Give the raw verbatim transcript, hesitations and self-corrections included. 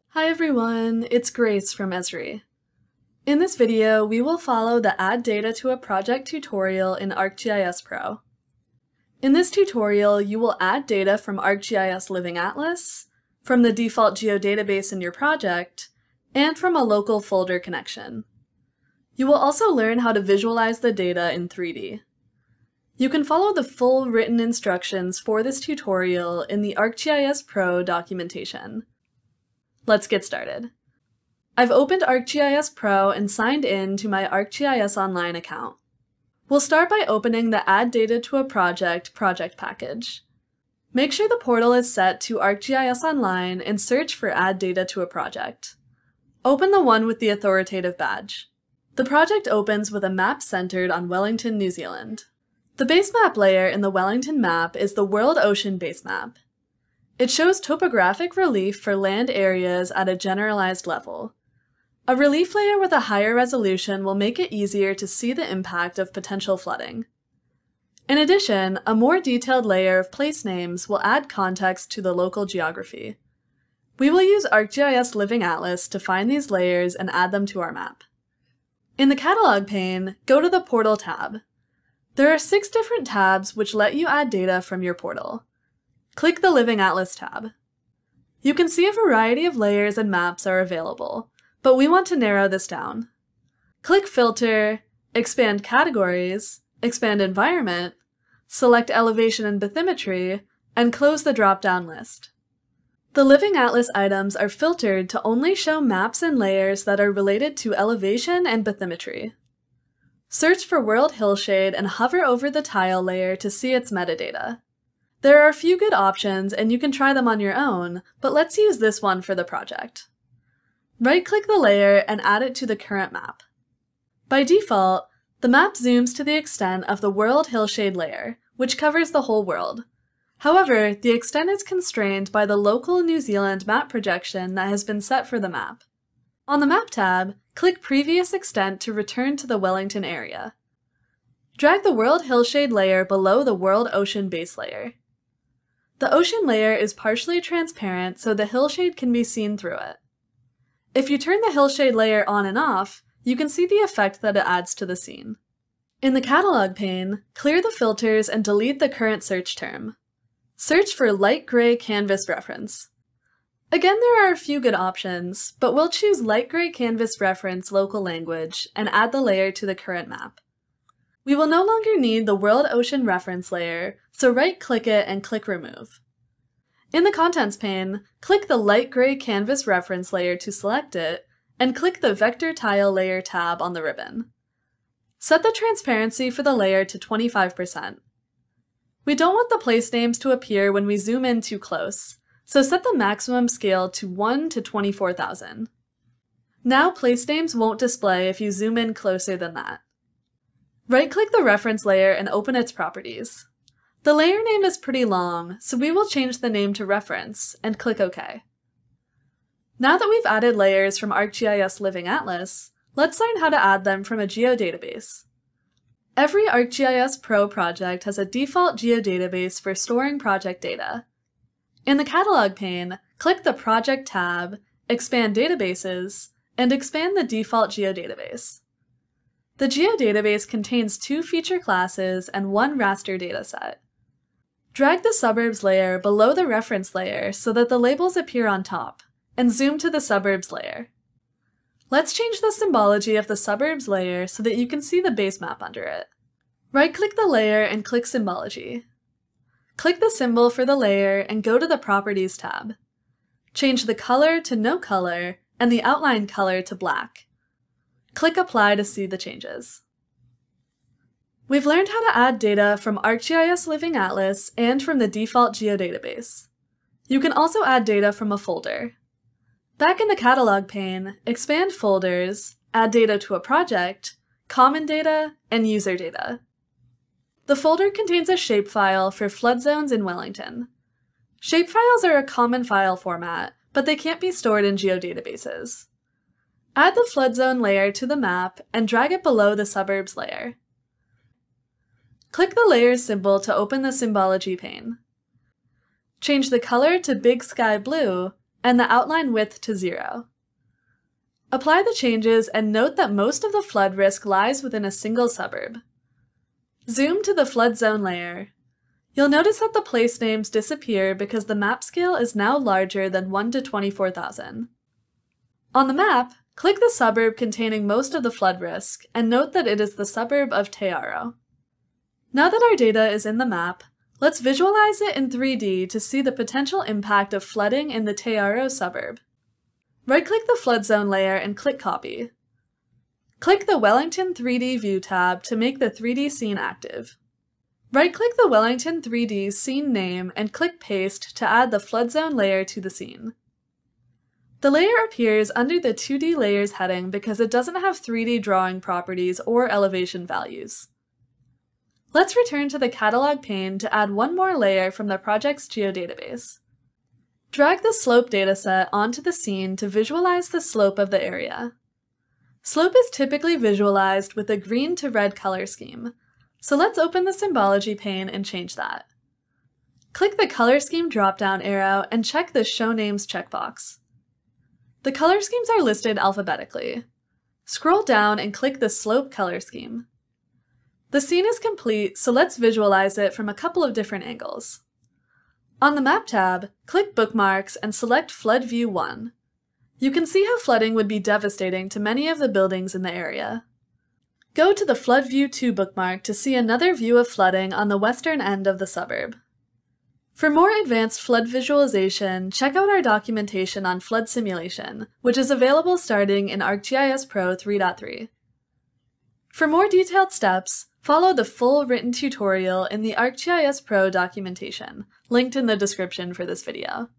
Hi everyone, it's Grace from Esri. In this video, we will follow the Add Data to a Project tutorial in ArcGIS Pro. In this tutorial, you will add data from ArcGIS Living Atlas, from the default geodatabase in your project, and from a local folder connection. You will also learn how to visualize the data in three D. You can follow the full written instructions for this tutorial in the ArcGIS Pro documentation. Let's get started. I've opened ArcGIS Pro and signed in to my ArcGIS Online account. We'll start by opening the Add Data to a Project project package. Make sure the portal is set to ArcGIS Online and search for Add Data to a Project. Open the one with the authoritative badge. The project opens with a map centered on Wellington, New Zealand. The base map layer in the Wellington map is the World Ocean base map. It shows topographic relief for land areas at a generalized level. A relief layer with a higher resolution will make it easier to see the impact of potential flooding. In addition, a more detailed layer of place names will add context to the local geography. We will use ArcGIS Living Atlas to find these layers and add them to our map. In the Catalog pane, go to the Portal tab. There are six different tabs which let you add data from your portal. Click the Living Atlas tab. You can see a variety of layers and maps are available, but we want to narrow this down. Click Filter, expand Categories, expand Environment, select Elevation and Bathymetry, and close the drop-down list. The Living Atlas items are filtered to only show maps and layers that are related to elevation and bathymetry. Search for World Hillshade and hover over the tile layer to see its metadata. There are a few good options and you can try them on your own, but let's use this one for the project. Right-click the layer and add it to the current map. By default, the map zooms to the extent of the World Hillshade layer, which covers the whole world. However, the extent is constrained by the local New Zealand map projection that has been set for the map. On the Map tab, click Previous Extent to return to the Wellington area. Drag the World Hillshade layer below the World Ocean base layer. The ocean layer is partially transparent, so the hillshade can be seen through it. If you turn the hillshade layer on and off, you can see the effect that it adds to the scene. In the Catalog pane, clear the filters and delete the current search term. Search for light gray canvas reference. Again, there are a few good options, but we'll choose light gray canvas reference local language and add the layer to the current map. We will no longer need the World Ocean reference layer, so right-click it and click Remove. In the Contents pane, click the light gray canvas reference layer to select it, and click the Vector Tile Layer tab on the ribbon. Set the transparency for the layer to twenty-five percent. We don't want the place names to appear when we zoom in too close, so set the maximum scale to one to twenty-four thousand. Now place names won't display if you zoom in closer than that. Right-click the reference layer and open its properties. The layer name is pretty long, so we will change the name to Reference and click OK. Now that we've added layers from ArcGIS Living Atlas, let's learn how to add them from a geodatabase. Every ArcGIS Pro project has a default geodatabase for storing project data. In the Catalog pane, click the Project tab, expand Databases, and expand the default geodatabase. The geodatabase contains two feature classes and one raster dataset. Drag the suburbs layer below the reference layer so that the labels appear on top, and zoom to the suburbs layer. Let's change the symbology of the suburbs layer so that you can see the base map under it. Right-click the layer and click Symbology. Click the symbol for the layer and go to the Properties tab. Change the color to no color and the outline color to black. Click Apply to see the changes. We've learned how to add data from ArcGIS Living Atlas and from the default geodatabase. You can also add data from a folder. Back in the Catalog pane, expand Folders, Add Data to a Project, Common Data, and User Data. The folder contains a shapefile for flood zones in Wellington. Shapefiles are a common file format, but they can't be stored in geodatabases. Add the flood zone layer to the map and drag it below the suburbs layer. Click the Layers symbol to open the Symbology pane. Change the color to Big Sky Blue and the outline width to zero. Apply the changes and note that most of the flood risk lies within a single suburb. Zoom to the flood zone layer. You'll notice that the place names disappear because the map scale is now larger than one to twenty-four thousand. On the map, click the suburb containing most of the flood risk and note that it is the suburb of Tearo. Now that our data is in the map, let's visualize it in three D to see the potential impact of flooding in the Tearo suburb. Right-click the flood zone layer and click Copy. Click the Wellington three D View tab to make the three D scene active. Right-click the Wellington three D scene name and click Paste to add the flood zone layer to the scene. The layer appears under the two D Layers heading because it doesn't have three D drawing properties or elevation values. Let's return to the Catalog pane to add one more layer from the project's geodatabase. Drag the slope dataset onto the scene to visualize the slope of the area. Slope is typically visualized with a green to red color scheme, so let's open the Symbology pane and change that. Click the Color Scheme drop-down arrow and check the Show Names checkbox. The color schemes are listed alphabetically. Scroll down and click the Slope color scheme. The scene is complete, so let's visualize it from a couple of different angles. On the Map tab, click Bookmarks and select Flood View one. You can see how flooding would be devastating to many of the buildings in the area. Go to the Flood View two bookmark to see another view of flooding on the western end of the suburb. For more advanced flood visualization, check out our documentation on flood simulation, which is available starting in ArcGIS Pro three point three. For more detailed steps, follow the full written tutorial in the ArcGIS Pro documentation, linked in the description for this video.